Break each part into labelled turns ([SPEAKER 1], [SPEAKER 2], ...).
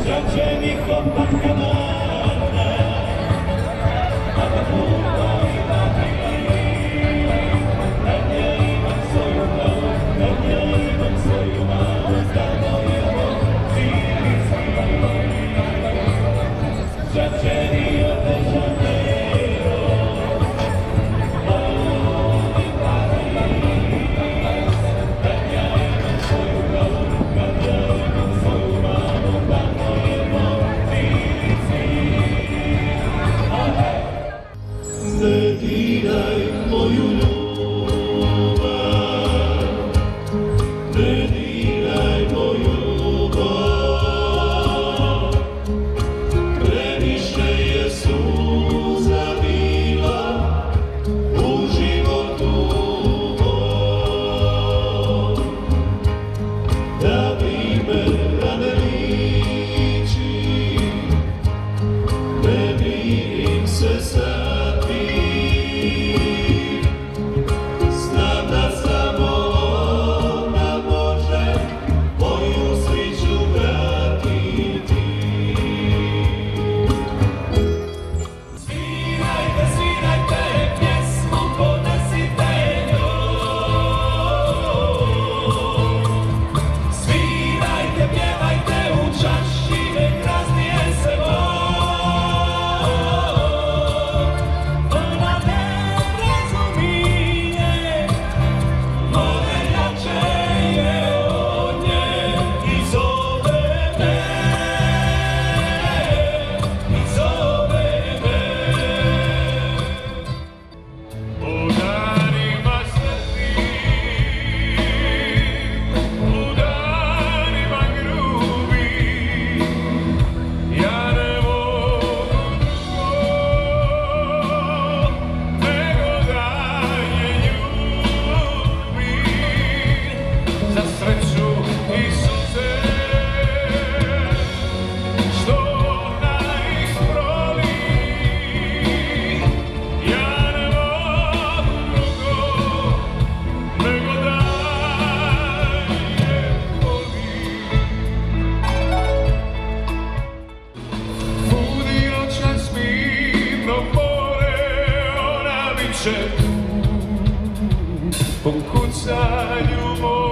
[SPEAKER 1] Po kucaniu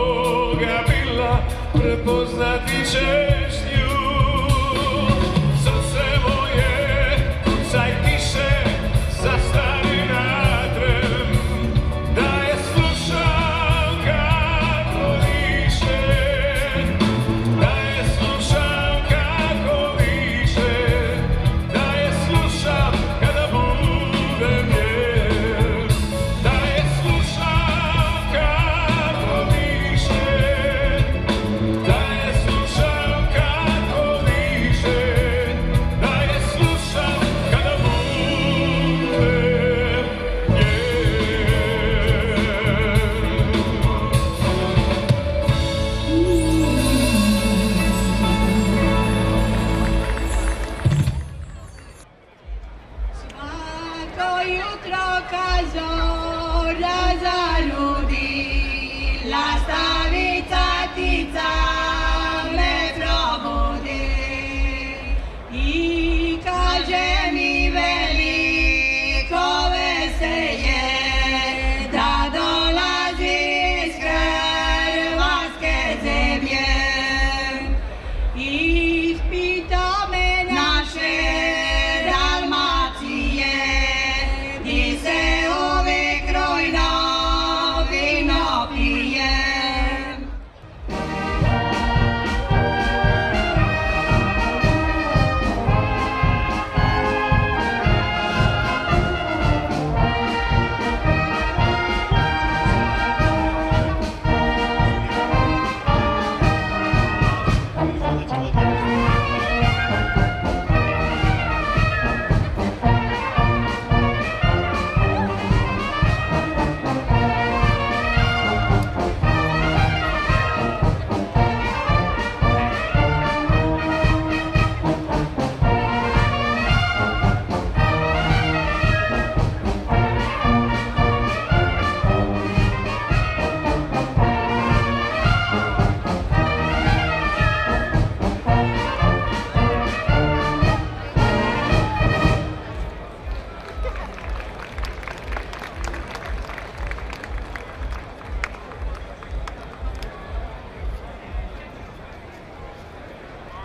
[SPEAKER 1] moga bila prepoznati ćeš nju. Srce moje, kucaj tiše, zastani na tren, da je slušam kako diše, da je slušam kako diše, da je slušam kada budem njen, da je slušam kako diše, da je slušam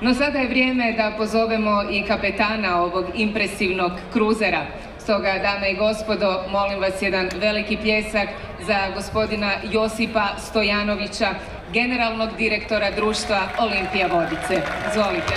[SPEAKER 2] No sada je vrijeme da pozovemo i kapetana ovog impresivnog kruzera. Stoga, dame i gospodo, molim vas jedan veliki pljesak za gospodina Josipa Stojanovića, generalnog direktora društva Olimpija Vodice. Izvolite.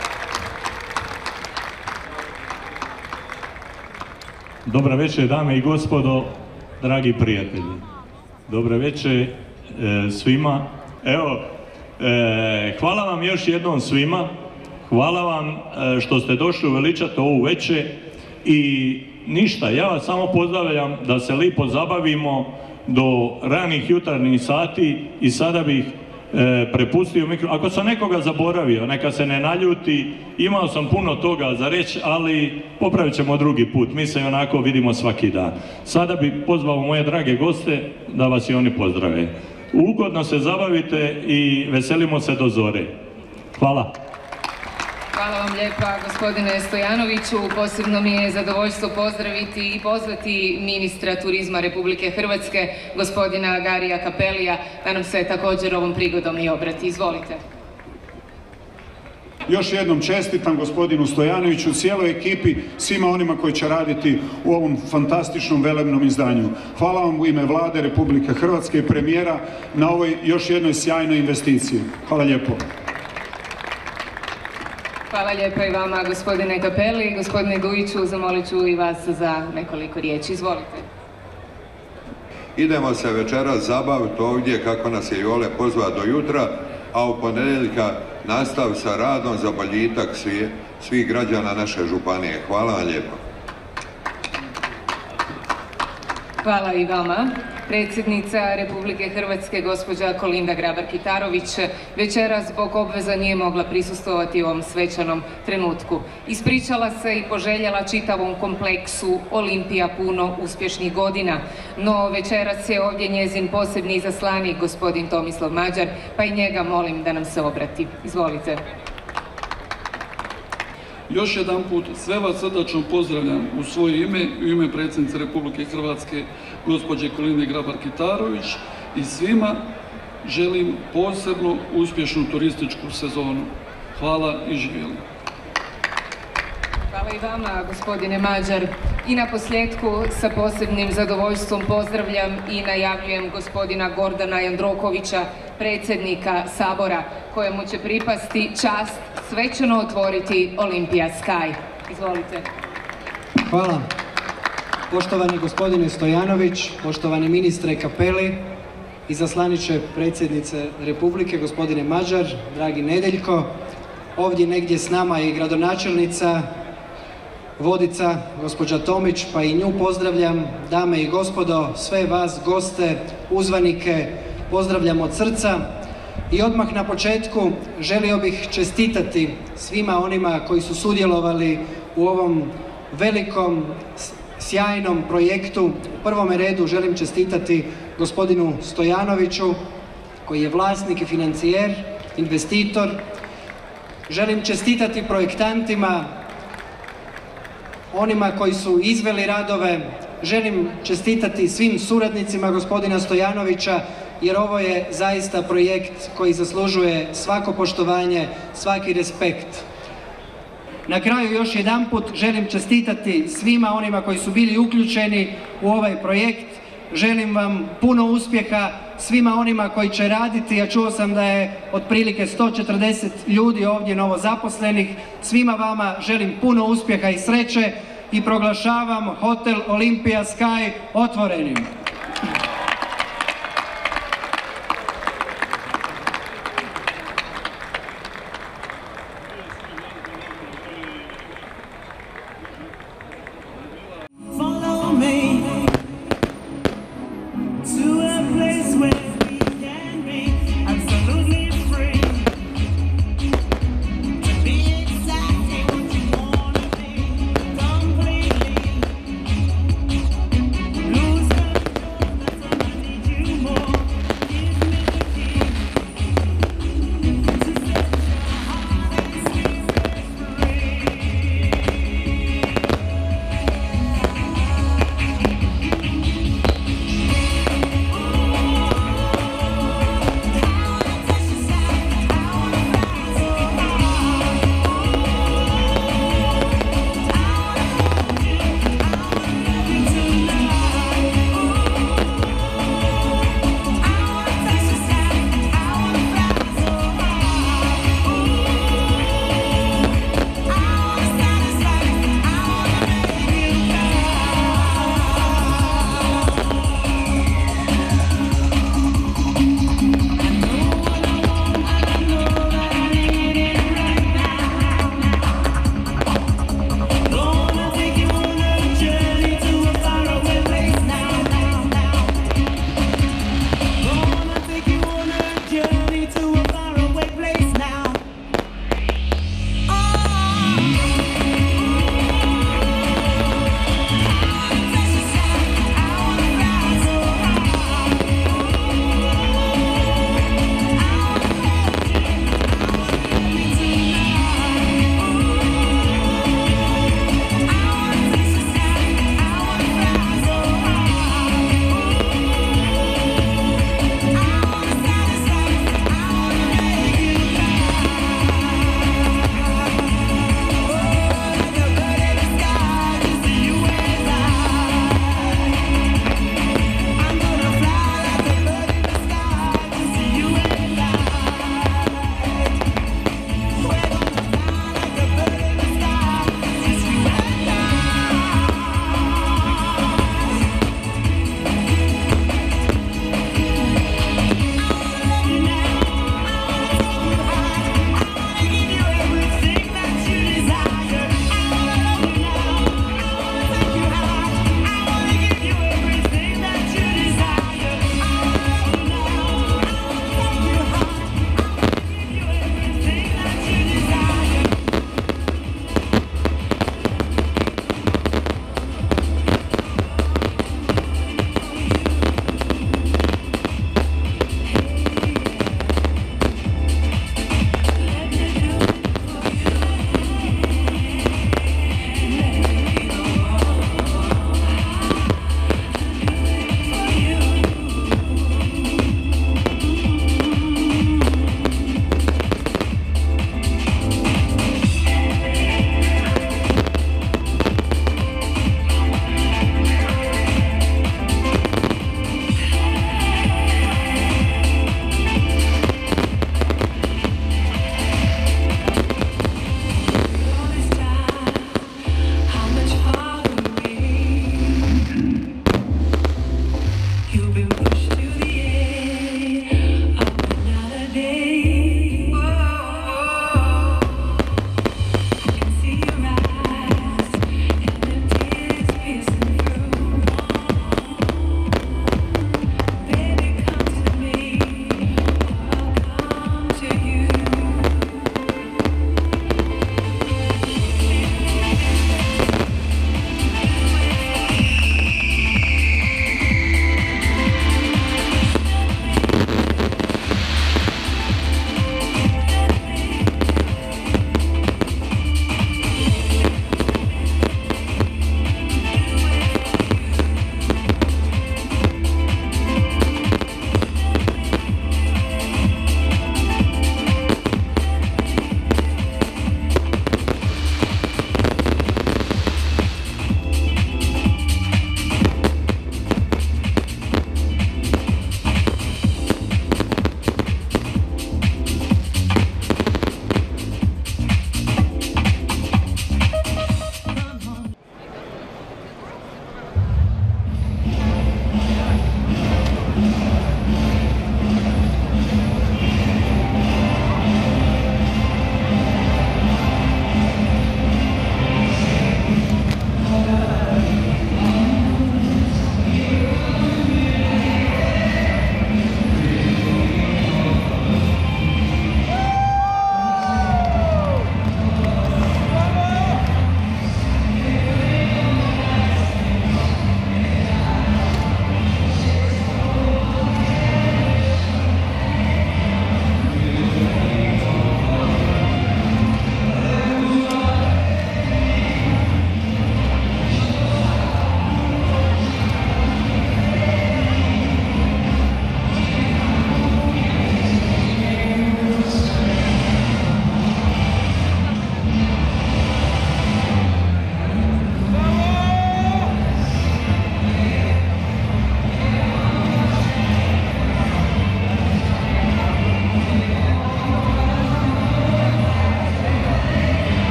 [SPEAKER 1] Dobra večer, dame i gospodo, dragi prijatelji. Dobra večer svima. Evo, hvala vam još jednom svima. Hvala vam što ste došli uveličati ovu večer. I ništa, ja vas samo pozdravljam da se lipo zabavimo do ranih jutarnjih sati i sada bih prepustio mikro. Ako sam nekoga zaboravio, neka se ne naljuti, imao sam puno toga za reći, ali popravit ćemo drugi put, mi se onako vidimo svaki dan. Sada bih pozvao moje drage goste da vas i oni pozdrave. Ugodno se zabavite i veselimo se do zore. Hvala.
[SPEAKER 2] Hvala vam lijepa, gospodine Stojanoviću. Posebno mi je zadovoljstvo pozdraviti i pozvati ministra turizma Republike Hrvatske, gospodina Garija Cappellija, da nam se također ovom prigodom i obrati. Izvolite.
[SPEAKER 3] Još jednom čestitam gospodinu Stojanoviću, cijeloj ekipi, svima onima koji će raditi u ovom fantastičnom velebnom izdanju. Hvala vam u ime Vlade Republike Hrvatske i premijera na ovoj još jednoj sjajnoj investiciji. Hvala lijepo.
[SPEAKER 2] Hvala lijepo i vama, gospodine Cappelli. Gospodine Dujiću, zamolit ću i vas za nekoliko riječi. Izvolite.
[SPEAKER 4] Idemo se večeras zabaviti ovdje kako nas je Jole pozvao do jutra, a u ponedjeljka nastav sa radom za boljitak svih građana naše županije. Hvala vam lijepo.
[SPEAKER 2] Hvala i vama. Predsjednica Republike Hrvatske, gospođa Kolinda Grabar-Kitarović, večeras zbog obveza nije mogla prisustvovati u ovom svečanom trenutku. Ispričala se i poželjela čitavom kompleksu Olimpija puno uspješnih godina, no večeras je ovdje njezin posebni izaslanik, gospodin Tomislav Mađar, pa i njega molim da nam se obrati. Izvolite.
[SPEAKER 5] Još jedan put sve vas srdačno pozdravljam u svoje ime i u ime predsjednice Republike Hrvatske gospođe Kolinde Grabar-Kitarović i svima želim posebno uspješnu turističku sezonu. Hvala i živjeli.
[SPEAKER 2] Hvala i vama, gospodine Mađar. I na posljedku sa posebnim zadovoljstvom pozdravljam i najavljujem gospodina Gordana Jandrokovića, predsjednika Sabora, kojemu će pripasti čast svečano otvoriti Olympia Sky. Izvolite.
[SPEAKER 6] Hvala. Poštovani gospodine Stojanović, poštovani ministre Cappelli, izaslaniče predsjednice Republike, gospodine Mađar, dragi Nedeljko, ovdje negdje s nama je i gradonačelnica Vodica, gospođa Tomić, pa i nju pozdravljam. Dame i gospodo, sve vas, goste, uzvanike, pozdravljam od srca. I odmah na početku želio bih čestitati svima onima koji su sudjelovali u ovom velikom, sjajnom projektu. U prvome redu želim čestitati gospodinu Stojanoviću, koji je vlasnik i financijer, investitor. Želim čestitati projektantima, onima koji su izveli radove. Želim čestitati svim suradnicima gospodina Stojanovića, jer ovo je zaista projekt koji zaslužuje svako poštovanje, svaki respekt. Na kraju još jedanput želim čestitati svima onima koji su bili uključeni u ovaj projekt. Želim vam puno uspjeha, svima onima koji će raditi, ja čuo sam da je otprilike 140 ljudi ovdje novozaposlenih. Svima vama želim puno uspjeha i sreće i proglašavam hotel Olympia Sky otvorenim.